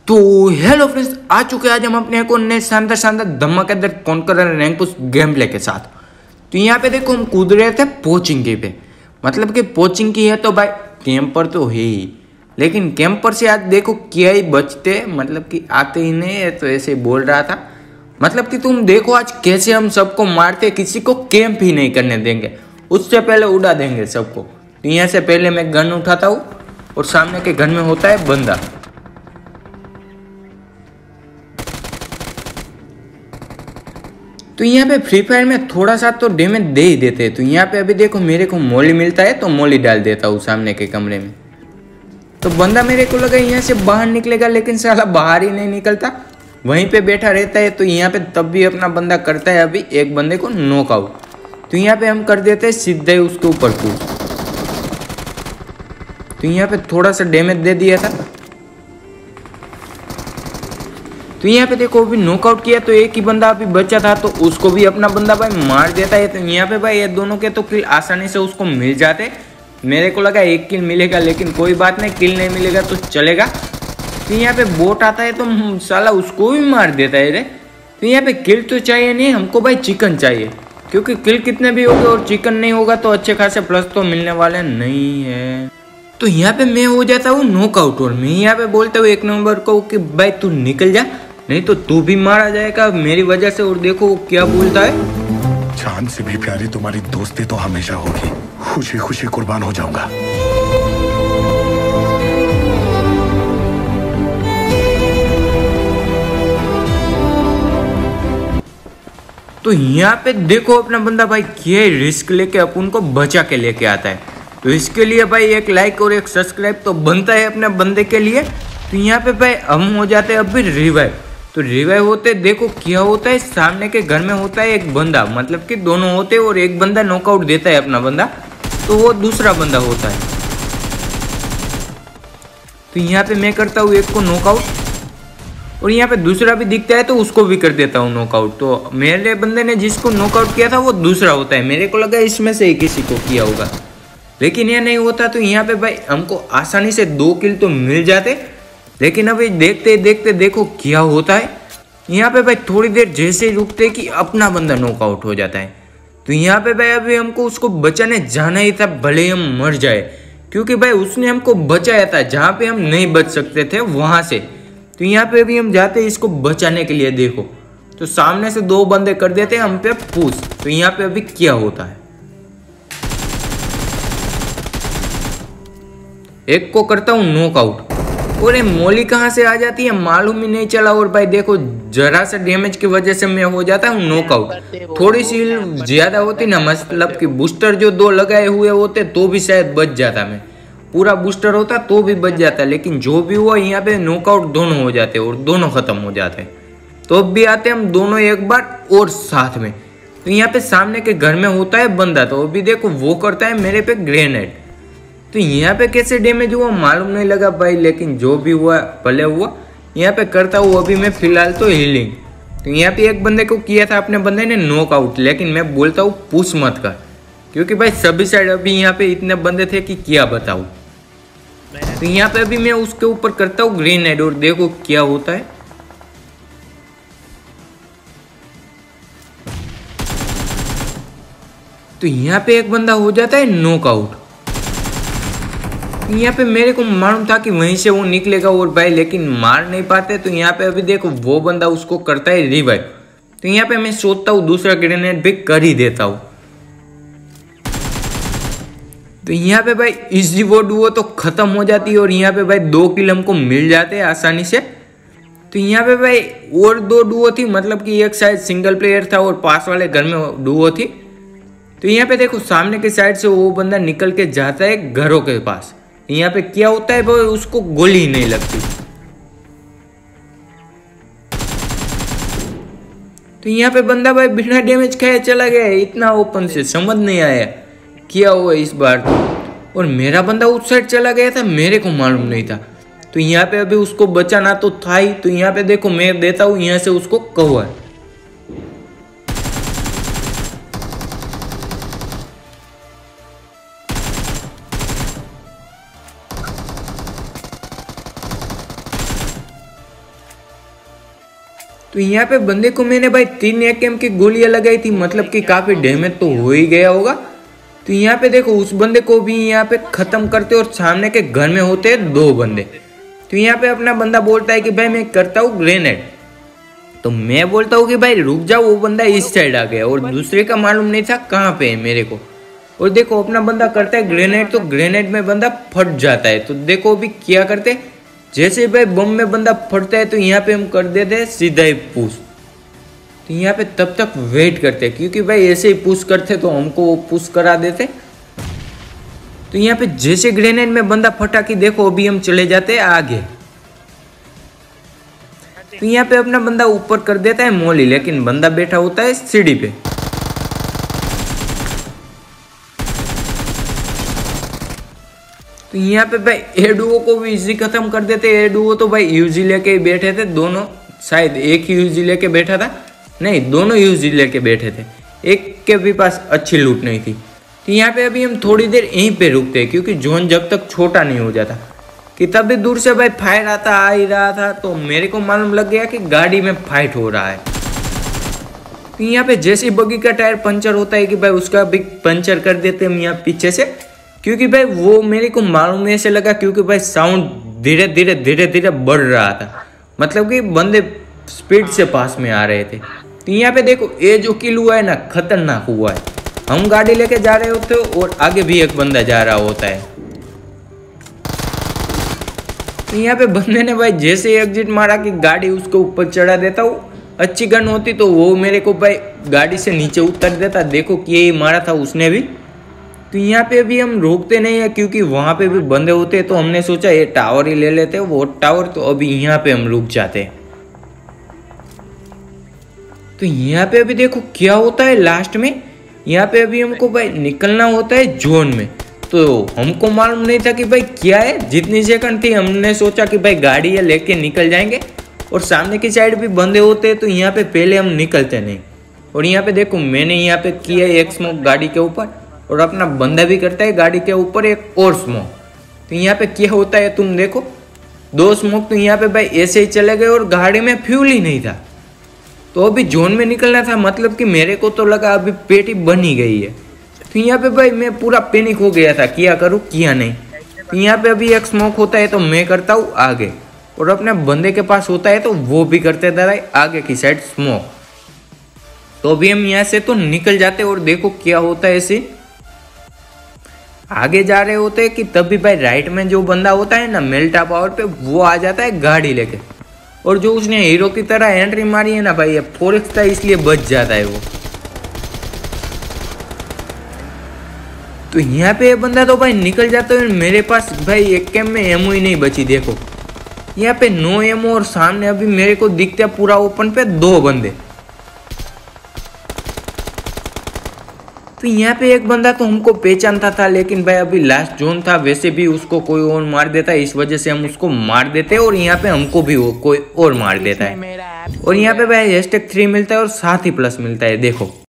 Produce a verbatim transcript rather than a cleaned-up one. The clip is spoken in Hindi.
तो हेलो फ्रेंड्स, आ चुके हैं आज हम अपने को नए शानदार शानदार धमाकेदार conqueror rank push game play के साथ। तो यहाँ पे देखो हम कूद रहे थे पोचिंकी पे, मतलब कि पोचिंकी है तो भाई कैंपर तो है ही, लेकिन कैंपर से आज देखो क्या ही बचते, मतलब कि आते ही नहीं है। तो ऐसे बोल रहा था, मतलब कि तुम देखो आज कैसे हम सबको मारते, किसी को कैंप ही नहीं करने देंगे, उससे पहले उड़ा देंगे सबको। तो यहाँ से पहले मैं गन उठाता हूँ और सामने के घर में होता है बंदा। तो यहाँ पे फ्री फायर में थोड़ा सा तो डैमेज दे ही देते हैं। तो यहाँ पे अभी देखो मेरे को मोली मिलता है तो मोली डाल देता हूँ सामने के कमरे में। तो बंदा मेरे को लगा यहाँ से बाहर निकलेगा, लेकिन साला बाहर ही नहीं निकलता, वहीं पे बैठा रहता है। तो यहाँ पे तब भी अपना बंदा करता है अभी एक बंदे को नॉकआउट। तो यहाँ पे हम कर देते हैं सीधे उसके ऊपर पुश। तो यहाँ पे थोड़ा सा डैमेज दे दिया था। तो यहाँ पे देखो अभी नॉकआउट किया, तो एक ही बंदा अभी बचा था, तो उसको भी अपना बंदा भाई मार देता है। तो यहाँ पे भाई ये दोनों के तो किल आसानी से उसको मिल जाते। मेरे को लगा एक किल मिलेगा, लेकिन कोई बात नहीं, किल नहीं मिलेगा तो चलेगा। तो यहाँ पे बोट आता है तो साला उसको भी मार देता है रे। तो यहाँ पे किल तो चाहिए नहीं हमको भाई, चिकन चाहिए, क्योंकि किल कितने भी होंगे और चिकन नहीं होगा तो अच्छे खासे प्लस तो मिलने वाले नहीं है। तो यहाँ पे मैं हो जाता हूँ नॉकआउट और मैं यहाँ पे बोलता हूँ एक नंबर को कि भाई तू निकल जा, नहीं तो तू भी मारा जाएगा मेरी वजह से। और देखो क्या बोलता है, चांद से भी प्यारी तुम्हारी दोस्ती तो हमेशा होगी, खुशी खुशी कुर्बान हो जाऊंगा। तो यहाँ पे देखो अपना बंदा भाई क्या रिस्क लेके अपन को बचा के लेके आता है। तो इसके लिए भाई एक लाइक और एक सब्सक्राइब तो बनता है अपने बंदे के लिए। तो यहाँ पे भाई हम हो जाते हैं अभी रिवाइव। तो रिवाइव होते देखो क्या होता है, सामने के घर में होता है एक बंदा, मतलब कि दोनों होते हैं और एक बंदा नॉकआउट देता है अपना बंदा, तो वो दूसरा बंदा होता है। तो यहाँ पे मैं करता हूँ एक को नॉकआउट और यहाँ पे दूसरा भी दिखता है तो उसको भी कर देता हूँ नॉकआउट। तो मेरे बंदे ने जिसको नॉकआउट किया था वो दूसरा होता है। मेरे को लगा इसमें से ही किसी को किया होगा, लेकिन ये नहीं होता। तो यहाँ पे भाई हमको आसानी से दो किल तो मिल जाते, लेकिन अभी देखते देखते देखो क्या होता है। यहाँ पे भाई थोड़ी देर जैसे ही रुकते कि अपना बंदा नॉकआउट हो जाता है। तो यहाँ पे भाई अभी हमको उसको बचाने जाना ही था, भले हम मर जाए, क्योंकि भाई उसने हमको बचाया था जहाँ पे हम नहीं बच सकते थे वहां से। तो यहाँ पे अभी हम जाते हैं इसको बचाने के लिए। देखो तो सामने से दो बंदे कर देते हैं हम पे पुश। तो यहाँ पे अभी क्या होता है, एक को करता हूँ नॉकआउट और ये मोली कहाँ से आ जाती है मालूम ही नहीं चला। और भाई देखो जरा सा डैमेज की वजह से मैं हो जाता हूँ नॉकआउट। थोड़ी सी ज्यादा होती ना, मतलब कि बूस्टर जो दो लगाए हुए होते तो भी शायद बच जाता, मैं पूरा बूस्टर होता तो भी बच जाता, लेकिन जो भी हुआ यहाँ पे नॉकआउट दोनों हो जाते और दोनों खत्म हो जाते। तो अब भी आते हम दोनों एक बार और साथ में। तो यहाँ पे सामने के घर में होता है बंदा, तो अभी देखो वो करता है मेरे पे ग्रेनेड। तो यहाँ पे कैसे डैमेज हुआ मालूम नहीं लगा भाई, लेकिन जो भी हुआ भले हुआ। यहाँ पे करता हूँ अभी मैं फिलहाल तो हीलिंग। तो यहाँ पे एक बंदे को किया था अपने बंदे ने नॉकआउट, लेकिन मैं बोलता हूँ पुश मत कर, क्योंकि भाई सभी साइड अभी यहाँ पे इतने बंदे थे कि क्या बताऊँ। तो यहाँ पे अभी मैं उसके ऊपर करता हूँ ग्रेनेड और देखो क्या होता है। तो यहाँ पे एक बंदा हो जाता है नॉकआउट। यहाँ पे मेरे को मालूम था कि वहीं से वो निकलेगा और भाई, लेकिन मार नहीं पाते। तो यहाँ पे अभी देखो वो बंदा उसको करता है रिवाइव। तो यहाँ पे मैं सोचता हूँ दूसरा ग्रेनेड भी कर ही देता हूँ। तो यहाँ पे भाई इजी वो डुओ तो खत्म हो जाती है और यहाँ पे भाई दो किल हमको मिल जाते हैं आसानी से। तो यहाँ पे भाई और दो डुओ थी, मतलब कि एक साइड सिंगल प्लेयर था और पास वाले घर में डुओ थी। तो यहाँ पे देखो सामने के साइड से वो बंदा निकल के जाता है घरों के पास। यहाँ पे क्या होता है भाई, उसको गोली ही नहीं लगती। तो यहाँ पे बंदा भाई बिना डैमेज खाए चला गया, इतना ओपन से समझ नहीं आया क्या हुआ इस बार तो। और मेरा बंदा उस साइड चला गया था, मेरे को मालूम नहीं था। तो यहाँ पे अभी उसको बचाना तो था ही। तो यहाँ पे देखो मैं देता हूँ यहाँ से उसको कवर। तो यहाँ पे बंदे को मैंने भाई तीन एक एम की गोलियां लगाई थी, मतलब कि काफी डैमेज तो हो ही गया होगा। तो यहाँ पे देखो उस बंदे को भी यहाँ पे खत्म करते और सामने के घर में होते हैं दो बंदे। तो यहाँ पे अपना बंदा बोलता है कि भाई मैं करता हूँ ग्रेनेड। तो मैं बोलता हूँ कि भाई रुक जाओ, वो बंदा इस साइड आ गया और दूसरे का मालूम नहीं था कहाँ पे है मेरे को। और देखो अपना बंदा करता है ग्रेनेड, तो ग्रेनेड में बंदा फट जाता है। तो देखो अभी क्या करते, जैसे भाई बम में बंदा फटता है तो यहाँ पे हम कर देते हैं सीधा ही पुश। तो यहाँ पे तब तक वेट करते, क्योंकि भाई ऐसे ही पुश करते तो हमको वो पुश करा देते। तो यहाँ पे जैसे ग्रेनेड में बंदा फटा कि देखो अभी हम चले जाते हैं आगे। तो यहाँ पे अपना बंदा ऊपर कर देता है मोली, लेकिन बंदा बैठा होता है सीढ़ी पे। तो यहाँ पे भाई एडुओ को भी इजी खत्म कर देते। एडुओ तो भाई यूजी लेके ही बैठे थे दोनों, शायद एक ही यूजी लेके बैठा था, नहीं दोनों यूजी लेके बैठे थे, एक के भी पास अच्छी लूट नहीं थी। तो यहाँ पे अभी हम थोड़ी देर यहीं पे रुकते हैं, क्योंकि जोन जब तक छोटा नहीं हो जाता। कि तब भी दूर से भाई फायर आता आ ही रहा था, तो मेरे को मालूम लग गया कि गाड़ी में फाइट हो रहा है। तो यहाँ पे जैसे बगी का टायर पंचर होता है कि भाई उसका भी पंचर कर देते हम यहाँ पीछे से, क्योंकि भाई वो मेरे को मालूम ऐसे लगा, क्योंकि भाई साउंड धीरे धीरे धीरे धीरे बढ़ रहा था, मतलब कि बंदे स्पीड से पास में आ रहे थे। तो यहाँ पे देखो ये जो किल हुआ है ना, खतरनाक हुआ है। हम गाड़ी लेके जा रहे होते और आगे भी एक बंदा जा रहा होता है। तो यहाँ पे बंदे ने भाई जैसे एग्जिट मारा कि गाड़ी उसको ऊपर चढ़ा देता। वो अच्छी गन होती तो वो मेरे को भाई गाड़ी से नीचे उतर देता। देखो कि यही मारा था उसने भी। तो यहाँ पे भी हम रोकते नहीं है, क्योंकि वहाँ पे भी बंदे होते हैं। तो हमने सोचा ये टावर ही ले लेते हैं, वो टावर। तो अभी यहाँ पे हम रुक जाते हैं। तो यहाँ पे अभी देखो क्या होता है लास्ट में। यहाँ पे अभी हमको भाई निकलना होता है जोन में। तो हमको मालूम नहीं था कि भाई क्या है, जितनी सेकंड थी हमने सोचा कि भाई गाड़ी है लेके निकल जाएंगे, और सामने की साइड भी बंदे होते हैं। तो यहाँ पे पहले हम निकलते नहीं। और यहाँ पे देखो मैंने यहाँ पे किया एक स्मोक गाड़ी के ऊपर, और अपना बंदा भी करता है गाड़ी के ऊपर एक और स्मोक। तो यहाँ पे क्या होता है तुम देखो, दो स्मोक तो यहाँ पे भाई ऐसे ही चले गए और गाड़ी में फ्यूल ही नहीं था। तो अभी जोन में निकलना था, मतलब कि मेरे को तो लगा अभी पेटी बन ही गई है। तो यहाँ पे भाई मैं पूरा पैनिक हो गया था, क्या करूँ किया नहीं। तो यहाँ पे अभी एक स्मोक होता है तो मैं करता हूँ आगे, और अपने बंदे के पास होता है तो वो भी करते था आगे की साइड स्मोक। तो अभी हम यहाँ से तो निकल जाते, और देखो क्या होता है ऐसे आगे जा रहे होते हैं कि तभी भाई राइट में जो बंदा होता है ना मेल्टा पावर पे, वो आ जाता है गाड़ी लेके। और जो उसने हीरो की तरह एंट्री मारी है ना भाई, ये फोर एक्स था इसलिए बच जाता है वो। तो यहाँ पे ये बंदा तो भाई निकल जाता है। मेरे पास भाई एक कैम में एमओ ही नहीं बची। देखो यहाँ पे नो एमओ, और सामने अभी मेरे को दिखते हैं पूरा ओपन पे दो बंदे। तो यहाँ पे एक बंदा तो हमको पहचानता था, लेकिन भाई अभी लास्ट जोन था, वैसे भी उसको कोई और मार देता है, इस वजह से हम उसको मार देते हैं। और यहाँ पे हमको भी वो कोई और मार देता है। और यहाँ पे भाई हैशटैग थ्री मिलता है और साथ ही प्लस मिलता है। देखो